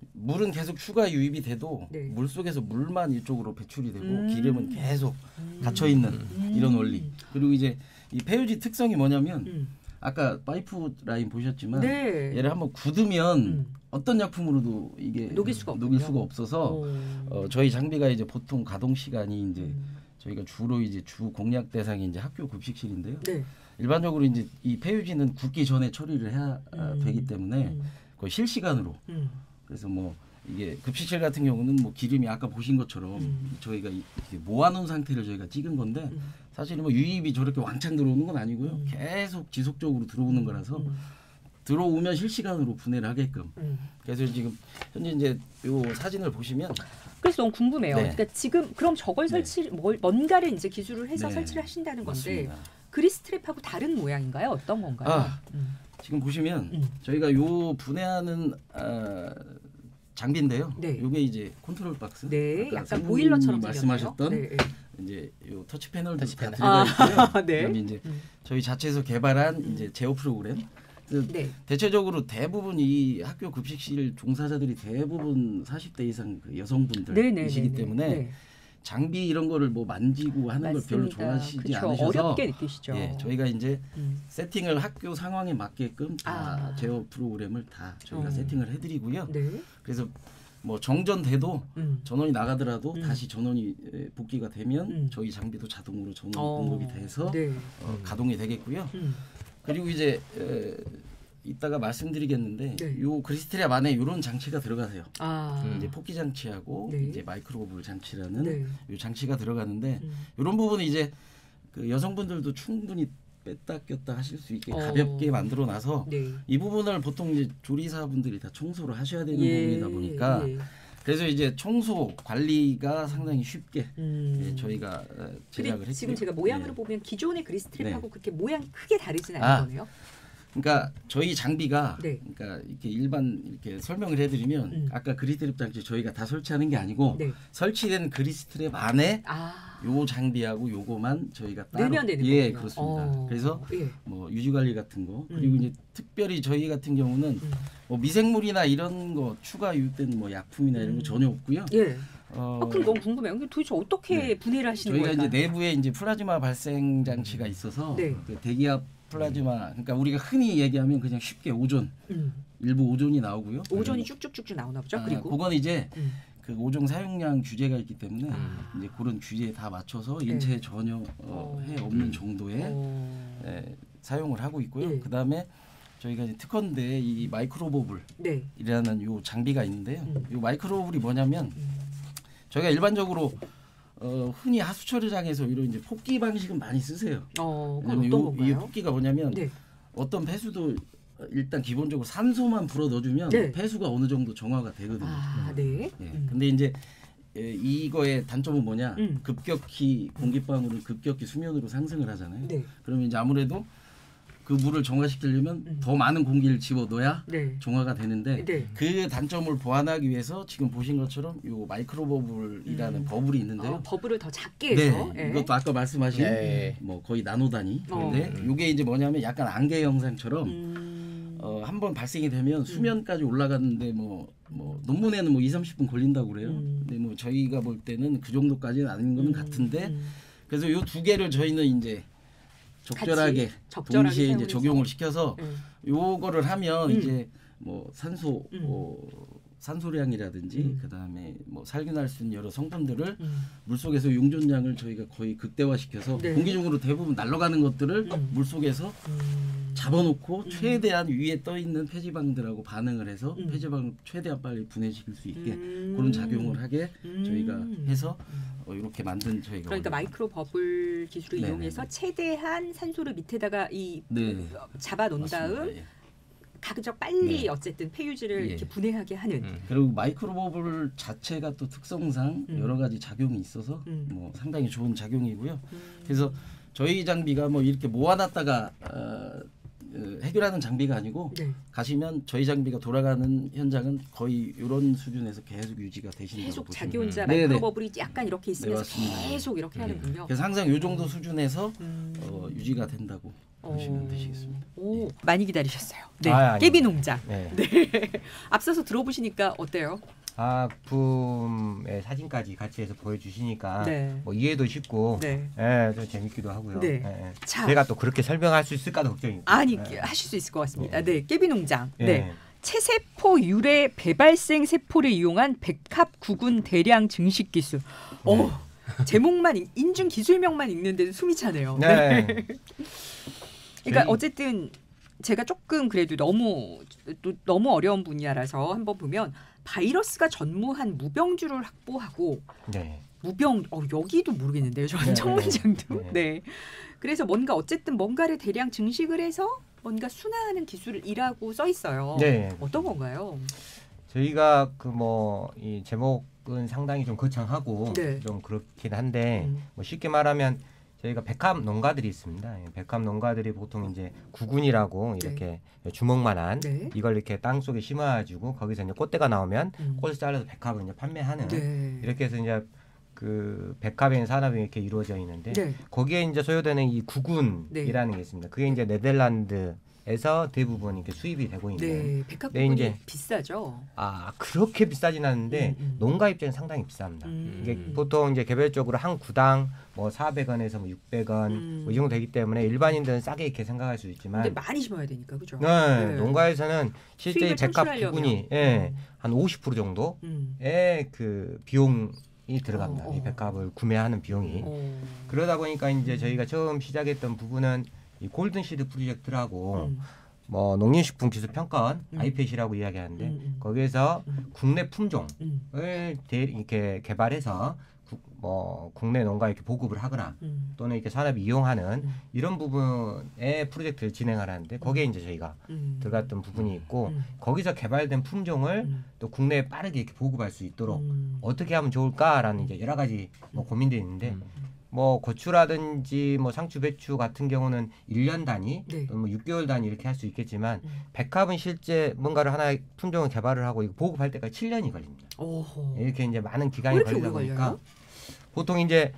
물은 계속 추가 유입이 돼도 네. 물 속에서 물만 이쪽으로 배출이 되고 음. 기름은 계속 음. 갇혀 있는 음. 이런 원리. 그리고 이제 이 폐유지 특성이 뭐냐면 음. 아까 파이프 라인 보셨지만 네. 얘를 한번 굳으면 음. 어떤 약품으로도 이게 녹일 수가 녹일 없군요. 수가 없어서 오. 어, 저희 장비가 이제 보통 가동 시간이 이제 음. 저희가 주로 이제 주 공략 대상이 이제 학교 급식실인데요. 네. 일반적으로 이제 이 폐유지는 굳기 전에 처리를 해야 아, 음. 되기 때문에 음. 거의 실시간으로. 음. 그래서 뭐 이게 급식실 같은 경우는 뭐 기름이 아까 보신 것처럼 음. 저희가 이렇게 모아놓은 상태를 저희가 찍은 건데 음. 사실 뭐 유입이 저렇게 왕창 들어오는 건 아니고요. 음. 계속 지속적으로 들어오는 거라서 음. 들어오면 실시간으로 분해를 하게끔. 음. 그래서 지금 현재 이제 요 사진을 보시면 그래서 너무 궁금해요. 네. 그러니까 지금 그럼 저걸 네. 설치, 뭘 뭔가를 이제 기술을 해서 네. 설치를 하신다는 건데 맞습니다. 그리스 트랩하고 다른 모양인가요? 어떤 건가요? 아. 음. 지금 보시면 음. 저희가 요 분해하는 아, 장비인데요. 네. 요게 이제 컨트롤 박스. 네, 아까 약간 선생님이 보일러처럼 말씀하셨던 생겼네요. 네, 이제 요 터치 패널도 터치 다 패널. 들어가 있고요. 아, 네. 그다음에 이제 음. 저희 자체에서 개발한 이제 제어 프로그램. 그래서 네. 대체적으로 대부분 이 학교 급식실 종사자들이 대부분 사십 대 이상 그 여성분들이시기 네, 네, 네, 네. 때문에 네. 장비 이런 거를 뭐 만지고 하는 걸 별로 맞습니다. 좋아하시지 그쵸. 않으셔서 어렵게 느끼시죠. 예, 저희가 이제 음. 세팅을 학교 상황에 맞게끔 다 아. 제어 프로그램을 다 저희가 어. 세팅을 해드리고요. 네. 그래서 뭐 정전돼도 음. 전원이 나가더라도 음. 다시 전원이 에, 복귀가 되면 음. 저희 장비도 자동으로 전원 어. 공급이 돼서 네. 어, 가동이 되겠고요. 음. 그리고 이제 에, 이따가 말씀드리겠는데 네. 요 그리스트랩 안에 이런 장치가 들어가세요. 아. 음. 이제 폭기 장치하고 네. 이제 마이크로볼 장치라는 네. 요 장치가 들어가는데 음. 이런 부분은 이제 그 여성분들도 충분히 뺐다 꼈다 하실 수 있게 어. 가볍게 만들어 놔서 네. 이 부분을 보통 이제 조리사분들이 다 청소를 하셔야 되는 예. 부분이다 보니까 예. 그래서 이제 청소 관리가 상당히 쉽게 음. 예, 저희가 어, 제작을 근데 했고요. 지금 제가 모양으로 예. 보면 기존의 그리스 트랩하고 네. 그렇게 모양이 크게 다르진 않은 아. 거네요. 그러니까 저희 장비가 네. 그러니까 이렇게 일반 이렇게 설명을 해드리면 음. 아까 그리스트랩 장치 저희가 다 설치하는 게 아니고 네. 설치된 그리스트랩 안에 아. 요 장비하고 요거만 저희가 따로 넣으면 되는 예 거군요. 그렇습니다. 어. 그래서 예. 뭐 유지 관리 같은 거 그리고 음. 이제 특별히 저희 같은 경우는 음. 뭐 미생물이나 이런 거 추가 유입된 뭐 약품이나 이런 거 음. 전혀 없고요. 예. 어, 아, 그럼 너무 궁금해요. 이게 도대체 어떻게 네. 분해를 하시는 저희가 거예요? 이제 내부에 이제 플라즈마 발생 장치가 있어서 네. 그 대기압 플라즈마 그러니까 우리가 흔히 얘기하면 그냥 쉽게 오존 음. 일부 오존이 나오고요. 오존이 쭉쭉쭉쭉 나오나 보죠. 아, 그리고 그건 이제 음. 그 오존 사용량 규제가 있기 때문에 아. 이제 그런 규제에 다 맞춰서 네. 인체에 전혀 어, 어. 해 없는 음. 정도의 어. 예, 사용을 하고 있고요. 예. 그다음에 저희가 이제 특허인데 이 마이크로버블이라는 네. 요 장비가 있는데요. 음. 요 마이크로버블이 뭐냐면 음. 저희가 일반적으로 어, 흔히 하수 처리장에서 이런 이제 폭기 방식은 많이 쓰세요. 어, 그건 왜냐면 어떤 요, 이 건가요? 폭기가 뭐냐면 네. 어떤 폐수도 일단 기본적으로 산소만 불어 넣어주면 네. 폐수가 어느 정도 정화가 되거든요. 아, 네. 예. 음. 근데 이제 예, 이거의 단점은 뭐냐? 음. 급격히 공기방울은 급격히 수면으로 상승을 하잖아요. 네. 그러면 이제 아무래도 그 물을 정화시키려면 음. 더 많은 공기를 집어 넣어야 네. 정화가 되는데 네. 그 단점을 보완하기 위해서 지금 보신 것처럼 요 마이크로 버블이라는 음. 버블이 있는데요. 어, 버블을 더 작게 해서. 네, 예. 이것도 아까 말씀하신 네. 뭐 거의 나노 단위. 어. 근데 이게 이제 뭐냐면 약간 안개 형상처럼 음. 어, 한 번 발생이 되면 수면까지 올라가는데 뭐, 뭐 논문에는 뭐 이삼십 분 걸린다고 그래요. 음. 근데 뭐 저희가 볼 때는 그 정도까지는 아닌 거는 음. 같은데 음. 그래서 요 두 개를 저희는 이제 적절하게, 같이 적절하게 동시에 이제 사용해서. 적용을 시켜서 음. 요거를 하면 음. 이제 뭐 산소 음. 뭐 산소량이라든지 음. 그다음에 뭐 살균할 수 있는 여러 성분들을 음. 물속에서 용존량을 저희가 거의 극대화시켜서 네. 공기 중으로 대부분 날아가는 것들을 음. 물속에서 음. 잡아놓고 음. 최대한 위에 떠 있는 폐지방들하고 반응을 해서 음. 폐지방을 최대한 빨리 분해시킬 수 있게 음. 그런 작용을 하게 음. 저희가 해서 어, 이렇게 만든 저희가 그러니까 마이크로 버블 기술을 네네네. 이용해서 최대한 산소를 밑에다가 이 네. 잡아 놓은 맞습니다. 다음 예. 가급적 빨리 네. 어쨌든 폐유지를 예. 이렇게 분해하게 하는. 음. 그리고 마이크로버블 자체가 또 특성상 음. 여러 가지 작용이 있어서 음. 뭐 상당히 좋은 작용이고요. 음. 그래서 저희 장비가 뭐 이렇게 모아놨다가 어, 어, 해결하는 장비가 아니고 네. 가시면 저희 장비가 돌아가는 현장은 거의 이런 수준에서 계속 유지가 되신다고 계속 보시면 자기 혼자 네, 마이크로버블이 약간 이렇게 있으면서 네, 맞습니다. 계속 이렇게 하는군요. 그래서 항상 이 정도 수준에서 음. 어, 유지가 된다고 보시면 어. 되시겠습니다. 오, 많이 기다리셨어요. 네, 아, 아닙니다. 깨비 농장. 네. 앞서서 들어보시니까 어때요? 아, 부품의 사진까지 같이 해서 보여주시니까 네. 뭐 이해도 쉽고 네. 예, 좀 재밌기도 하고요. 네. 예, 예. 자, 제가 또 그렇게 설명할 수 있을까도 걱정이고. 아니 예. 하실 수 있을 것 같습니다. 네, 깨비 농장. 예. 네. 체세포 유래 배발생 세포를 이용한 백합 구군 대량 증식 기술. 어, 제목만 읽- 인중 기술명만 읽는데도 숨이 차네요. 네. 그러니까 저희- 어쨌든 제가 조금 그래도 너무 또 너무 어려운 분야라서 한번 보면 바이러스가 전무한 무병주를 확보하고 네. 무병 어 여기도 모르겠는데요. 저는 네. 첫 문장도. 네. 네. 그래서 뭔가 어쨌든 뭔가를 대량 증식을 해서 뭔가 순화하는 기술이라고 써 있어요. 네. 어떤 건가요? 저희가 그 뭐 이 제목은 상당히 좀 거창하고 네. 좀 그렇긴 한데 음. 뭐 쉽게 말하면 저희가 백합 농가들이 있습니다. 예, 백합 농가들이 보통 이제 구군이라고 이렇게 주먹만한 네. 이걸 이렇게 땅 속에 심어가지고 거기서 이제 꽃대가 나오면 음. 꽃을 잘라서 백합을 이제 판매하는 네. 이렇게 해서 이제 그 백합의 산업이 이렇게 이루어져 있는데 네. 거기에 이제 소요되는 이 구군이라는 게 있습니다. 그게 이제 네덜란드에서 대부분 이렇게 수입이 되고 있는. 네. 백합 네, 부분이 이제- 비싸죠. 아 그렇게 비싸진 않은데 음, 음. 농가 입장에 상당히 비쌉니다. 음. 이게 보통 이제 개별적으로 한 구당 뭐 사백 원에서 뭐 육백 원 음. 뭐 이 정도 되기 때문에 일반인들은 싸게 이렇게 생각할 수 있지만 근데 많이 심어야 되니까 그죠? 네, 네. 농가에서는 실제 수익을 이 백합 창출하려면. 부분이 예, 음. 한 오십 퍼센트 정도의 음. 그 비용이 들어갑니다. 어, 어. 이 백합을 구매하는 비용이. 어. 그러다 보니까 이제 저희가 처음 시작했던 부분은 이 골든시드 프로젝트라고 음. 뭐 농림식품기술평가원 음. 아이피에이라고 이야기하는데 음, 음. 거기에서 음. 국내 품종을 음. 대, 이렇게 개발해서 구, 뭐 국내 농가에 이렇게 보급을 하거나 음. 또는 이렇게 산업이 이용하는 음. 이런 부분의 프로젝트를 진행하는데 거기에 이제 저희가 음. 들어갔던 부분이 있고 음. 거기서 개발된 품종을 음. 또 국내에 빠르게 이렇게 보급할 수 있도록 음. 어떻게 하면 좋을까라는 이제 여러 가지 뭐 고민들이 있는데 음. 뭐 고추라든지 뭐 상추, 배추 같은 경우는 일 년 단위, 네. 또는 뭐 육 개월 단위 이렇게 할 수 있겠지만 음. 백합은 실제 뭔가를 하나의 품종을 개발을 하고 이거 보급할 때까지 칠 년이 걸립니다. 오호. 이렇게 이제 많은 왜 기간이 이렇게 걸리다 오래 보니까 걸려요? 보통 이제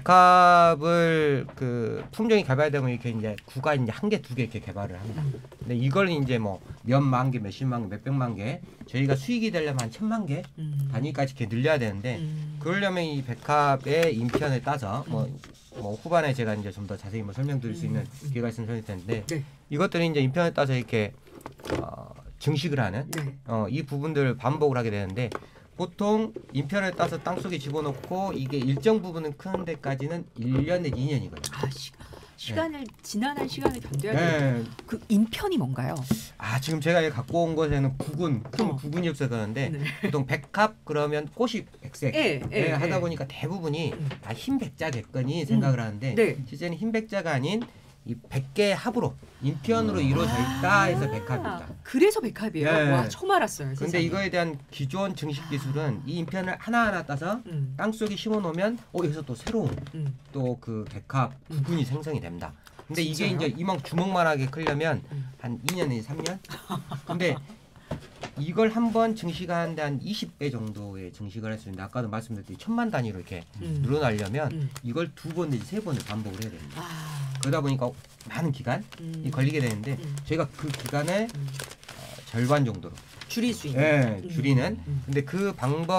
백합을 그 품종이 개발되면 이렇게 이제 구가 이제 한 개, 두 개 이렇게 개발을 합니다. 음. 근데 이걸 이제 뭐 몇만 개, 몇십만 개, 몇백만 개 저희가 수익이 되려면 한 천만 개 음. 단위까지 이렇게 늘려야 되는데 음. 그러려면 이 백합의 인편을 따서 뭐, 음. 뭐 후반에 제가 이제 좀 더 자세히 뭐 설명드릴 수 음. 있는 음. 기회가 있으면 설명드릴 텐데 네. 이것들이 이제 인편을 따서 이렇게 어, 증식을 하는 네. 어, 이 부분들을 반복을 하게 되는데 보통 인편을 따서 땅 속에 집어넣고 이게 일정 부분은 크는 데까지는 일 년 내지 이 년이 걸려요. 아 시, 시간을 지난한 시간을 견뎌야 돼. 네. 그 인편이 뭔가요? 아 지금 제가 여기 갖고 온 것에는 구군 큰 어. 구군이 없어서 그러는데 네. 보통 백합 그러면 꽃이 백색 예, 예, 네, 하다 예. 보니까 대부분이 음. 아, 흰 백자겠거니 생각을 하는데 네. 실제는 흰 백자가 아닌 이 백 개 합으로 인편으로 이루어져 있다 해서 백합입니다. 아, 그래서 백합이에요. 네. 와 처음 알았어요. 근데 세상에. 이거에 대한 기존 증식 기술은 이 인편을 하나하나 따서 음. 땅 속에 심어 놓으면 어 여기서 또 새로운 음. 또 그 백합 구군이 생성이 됩니다. 근데 이게 진짜요? 이제 이만 주먹만하게 크려면 음. 한 이 년 내지 삼 년? 근데 이걸 한번 증식하는데 한 이십 배 정도의 증식을 할 수 있는데 아까도 말씀드렸듯이 천만 단위로 이렇게 음. 늘어나려면 음. 이걸 두 번 내지 세 번을 반복을 해야 됩니다. 아. 그러다 보니까 많은 기간이 음. 걸리게 되는데 음. 저희가 그 기간을 음. 어, 절반 정도로 줄일 수 있는. 예, 음. 줄이는 음. 근데 그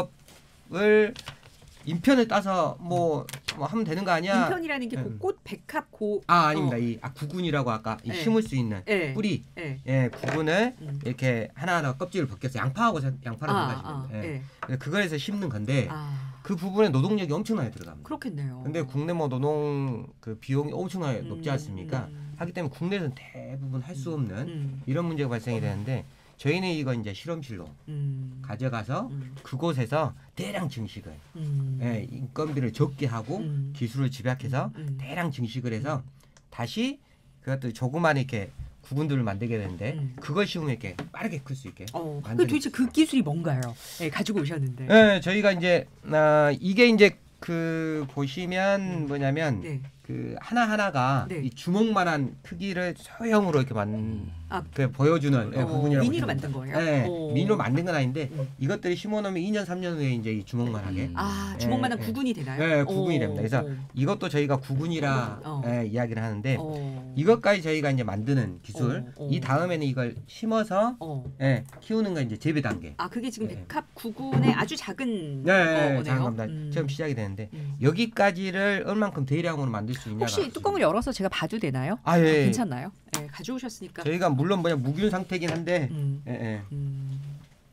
방법을 인편을 따서 뭐, 뭐 하면 되는 거 아니야? 인편이라는 게 그 음. 꽃 백합 고. 아 아닙니다. 어. 이 아, 구군이라고 아까 이 네. 심을 수 있는 예. 뿌리 예. 예 구분을 음. 이렇게 하나하나 껍질을 벗겨서 양파하고 생- 양파를 아, 생각하시면 아, 돼요. 예. 예. 그래서 그거에서 심는 건데 아. 그 부분에 노동력이 엄청나게 들어갑니다. 그렇겠네요. 근데 국내 뭐 노동 그 비용이 엄청나게 음, 높지 않습니까? 음. 하기 때문에 국내에서는 대부분 할 수 없는 음. 이런 문제가 발생이 되는데 저희는 이거 이제 실험실로 음. 가져가서 음. 그곳에서 대량 증식을 음. 예, 인건비를 적게 하고 음. 기술을 집약해서 음. 대량 증식을 해서 다시 그것도 조그만 이렇게 구근들을 만들게 되는데 음. 그걸 씌우면 이렇게 빠르게 클 수 있게. 어, 그 만드는 도대체 그 기술이 뭔가요? 네, 가지고 오셨는데. 네, 저희가 이제 아, 이게 이제 그 보시면 음. 뭐냐면 네. 그 하나 하나가 네. 이 주먹만한 크기를 소형으로 이렇게 만 아, 그 보여주는 예, 어, 부분이라고 미니로 보시면 만든 거예요? 네, 오. 미니로 만든 건 아닌데 음. 이것들이 심어놓으면 이 년 삼 년 후에 이제 이 주먹만 하게 음. 아, 예, 주먹만한 예. 구근이 되나요? 네, 구근이 오, 됩니다. 그래서 오. 이것도 저희가 구근이라 어. 예, 이야기를 하는데 어. 이것까지 저희가 이제 만드는 기술. 어, 어. 이 다음에는 이걸 심어서 어. 예, 키우는 건 이제 재배 단계. 아, 그게 지금 네. 백합 구군의 아주 작은 네, 거네요. 작은 겁니다. 음. 처음 시작이 되는데 음. 여기까지를 얼만큼 대량으로 만들 수 있냐가. 혹시 뚜껑을 열어서 제가 봐도 되나요? 아, 예, 예. 괜찮나요? 네, 가져오셨으니까. 저희가 물론 뭐냐 무균 상태긴 한데 음. 예, 예. 음.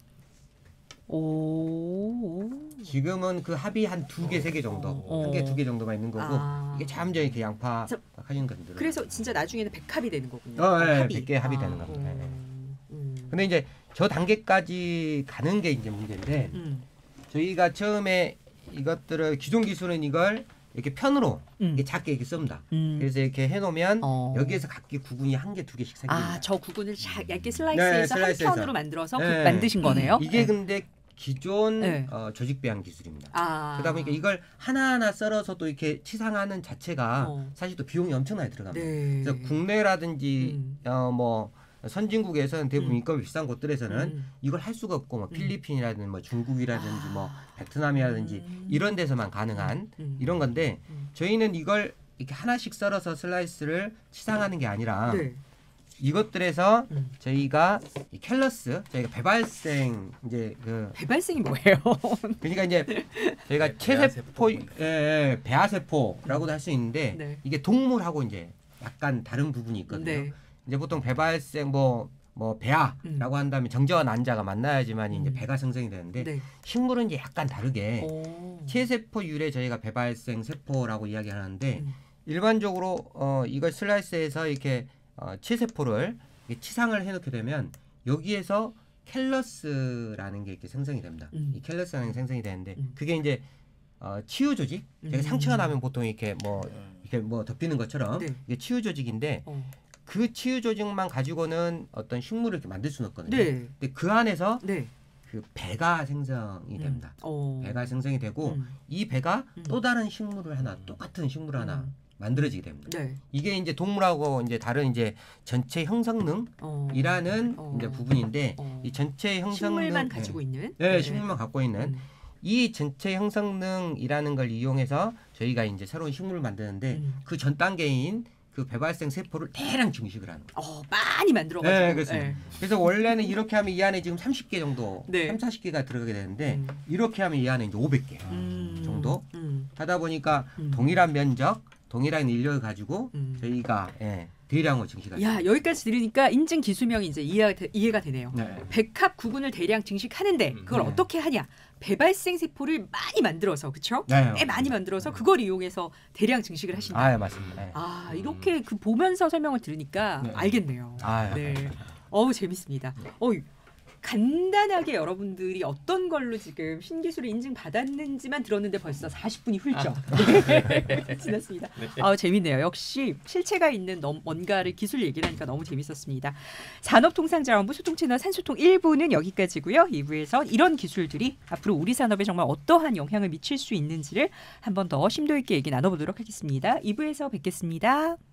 오. 지금은 그 합이 한 두 개, 세 개 정도, 어. 한 개, 두 개 정도만 있는 거고 아. 이게 점점 이렇게 양파 그래서- 하는 건들. 그래서 진짜 나중에는 백합이 되는 거군요. 어, 예, 합이. 백 개 합이 아, 되는 겁니다. 예, 예. 음. 음. 근데 이제 저 단계까지 가는 게 이제 문제인데 음. 저희가 처음에 이것들을 기존 기술은 이걸 이렇게 편으로 음. 이렇게 작게 이렇게 씁니다. 음. 그래서 이렇게 해놓으면 어. 여기에서 각기 구분이 한 개, 두 개씩 생깁니다. 아, 저 구근을 자, 얇게 네, 슬라이스해서 한 슬라이스해서. 편으로 만들어서 네. 그 만드신 거네요. 이게 네. 근데 기존 네. 어, 조직 배양 기술입니다. 아. 그러다 보니까 이걸 하나하나 썰어서 또 이렇게 치상하는 자체가 어. 사실 또 비용이 엄청나게 들어갑니다. 네. 그래서 국내라든지 음. 어, 뭐 선진국에서는 대부분 음. 인건비 비싼 곳들에서는 음. 이걸 할 수가 없고 뭐 음. 필리핀이라든지 뭐 중국이라든지 아. 뭐 베트남이라든지 음. 이런 데서만 가능한 음. 이런 건데 음. 저희는 이걸 이렇게 하나씩 썰어서 슬라이스를 치상하는 게 아니라 네. 이것들에서 음. 저희가 이 캘러스 저희가 배발생 이제 그 배발생이 뭐예요? 그러니까 이제 저희가 배- 체세포 배아세포. 예, 예, 배아세포라고도 할 수 있는데 네. 이게 동물하고 이제 약간 다른 부분이 있거든요. 네. 이제 보통 배발생 뭐 뭐 배아라고 음. 한다면 정자와 난자가 만나야지만 이제 음. 배가 생성이 되는데 네. 식물은 이제 약간 다르게 오. 체세포 유래 저희가 배발생 세포라고 이야기하는데 음. 일반적으로 어 이걸 슬라이스해서 이렇게 어, 체세포를 이렇게 치상을 해놓게 되면 여기에서 캘러스라는 게 이렇게 생성이 됩니다. 음. 이 캘러스라는 게 생성이 되는데 음. 그게 이제 어, 치유 조직. 제가 음. 상처가 나면 보통 이렇게 뭐 이렇게 뭐 덮이는 것처럼 네. 이게 치유 조직인데 어. 그 치유 조직만 가지고는 어떤 식물을 이렇게 만들 수는 없거든요. 네. 근데 그 안에서 네. 그 배가 생성이 음. 됩니다. 어. 배가 생성이 되고 음. 이 배가 음. 또 다른 식물을 하나 똑같은 식물 하나 음. 만들어지게 됩니다. 네. 이게 이제 동물하고 이제 다른 이제 전체 형성능이라는 어. 어. 이제 부분인데 어. 이 전체 형성능 식물만 가지고 있는. 네, 네, 식물만 갖고 있는 음. 이 전체 형성능이라는 걸 이용해서 저희가 이제 새로운 식물을 만드는데 음. 그 전 단계인 그 배발생 세포를 대량 증식을 하는 거예요. 어, 많이 만들어 가지고. 네, 그렇습니다. 그래서 원래는 이렇게 하면 이 안에 지금 삼십 개 정도, 네. 삼, 사십 개가 들어가게 되는데 음. 이렇게 하면 이 안에 이제 오백 개 음. 정도 음. 하다 보니까 음. 동일한 면적, 동일한 인력을 가지고 음. 저희가 예, 대량으로 증식하죠. 야, 여기까지 들으니까 인증 기술명이 이제 이해가, 되, 이해가 되네요. 네. 백합 구근을 대량 증식하는데 그걸 네. 어떻게 하냐? 배발생 세포를 많이 만들어서 그렇죠? 네, 꽤 많이 만들어서 그걸 이용해서 대량 증식을 하신다. 아, 예, 맞습니다. 예. 아, 이렇게 그 보면서 설명을 들으니까 네. 알겠네요. 아, 예. 네. 어우, 재밌습니다. 어우, 간단하게 여러분들이 어떤 걸로 지금 신기술을 인증받았는지만 들었는데 벌써 사십 분이 훌쩍 네. 지났습니다. 아, 재밌네요. 역시 실체가 있는 너무 뭔가를 기술 얘기를 하니까 너무 재밌었습니다. 산업통상자원부 소통채널 산소통 일 부는 여기까지고요. 이 부에서 이런 기술들이 앞으로 우리 산업에 정말 어떠한 영향을 미칠 수 있는지를 한 번 더 심도 있게 얘기 나눠보도록 하겠습니다. 이 부에서 뵙겠습니다.